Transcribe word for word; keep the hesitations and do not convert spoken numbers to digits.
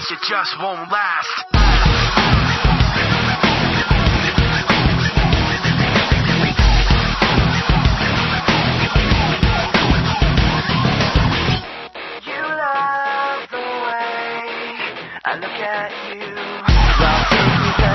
fast, it just won't last. You love the way I look at you. Love